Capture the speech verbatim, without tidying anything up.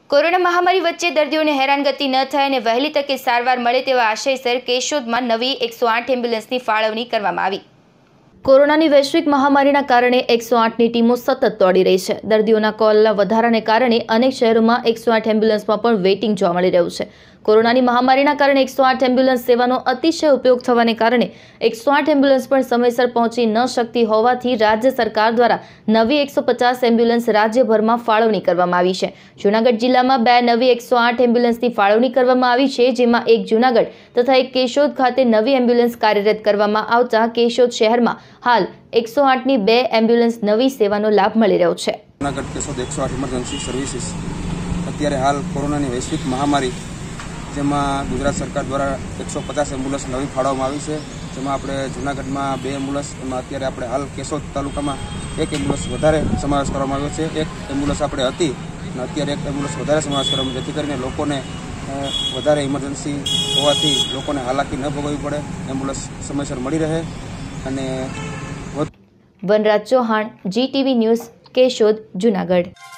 Corona મહામારી વચ્ચે દર્દીઓને હેરાનગતિ ન થાય અને વહેલી તકે સારવાર મળે તેવા આશયસર કેશોદમાં નવી એકસો આઠ એમ્બ્યુલન્સની ફાળવણી કરવામાં આવી। કોરોનાની વૈશ્વિક મહામારીના કારણે એકસો આઠની ટીમો સતત દોડી રહી છે। દર્દીઓના કોલના વધારાને કારણે અનેક શહેરોમાં એકસો આઠ એમ્બ્યુલન્સમાં પણ વેઇટિંગ જોવા મળી રહ્યું છે। કોરોનાની મહામારીના કારણે એકસો આઠ એમ્બ્યુલન્સ સેવાનો અતિશય ઉપયોગ થવાને કારણે એકસો આઠ એમ્બ્યુલન્સ પણ સમયસર પહોંચી ન શકતી હોવાથી રાજ્ય સરકાર દ્વારા નવી એકસો પચાસ એમ્બ્યુલન્સ રાજ્યભરમાં ફાળવણી કરવામાં આવી છે। જૂનાગઢ જિલ્લામાં બે નવી એકસો આઠ એમ્બ્યુલન્સની ફાળવણી કરવામાં આવી છે, જેમાં એક જૂનાગઢ તથા એક કેશોદ ખાતે નવી એમ્બ્યુલન્સ કાર્યરત કરવામાં આવતા કેશોદ શહેરમાં હાલ એકસો આઠની બે એમ્બ્યુલન્સ નવી સેવાનો લાભ મળી રહ્યો છે। જૂનાગઢ કેશોદ એકસો આઠ ઇમરજન્સી સર્વિસીસ અત્યારે હાલ કોરોનાની વૈશ્વિક મહામારી જેમાં ગુજરાત સરકાર દ્વારા એકસો પચાસ એમ્બ્યુલન્સ નવી ફાળવવામાં આવી છે, જેમાં આપણે જૂનાગઢમાં બે એમ્બ્યુલન્સ, એમાં અત્યારે આપણે હાલ કેશોદ તાલુકામાં એક એમ્બ્યુલન્સ વધારે સમાવેશ કરવામાં આવ્યો છે। એક એમ્બ્યુલન્સ આપણે હતી અને અત્યારે એક એમ્બ્યુલન્સ વધારે સમાવેશ કરવામાં, જેથી કરીને લોકોને વધારે ઇમરજન્સી હોવાથી લોકોને હાલાકી ન ભોગવવી પડે, એમ્બ્યુલન્સ સમયસર મળી રહે। અને Vanraj Chauhan, Zee TV news, Keshod, Junagadh.